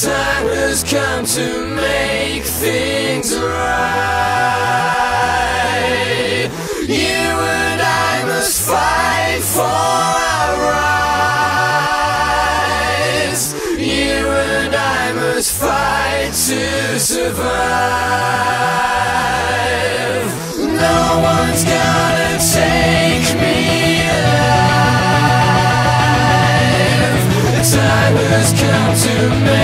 time has come to make things right. You and I must fight for our rights. You and I must fight to survive. No one's gonna take me alive. The time has come to make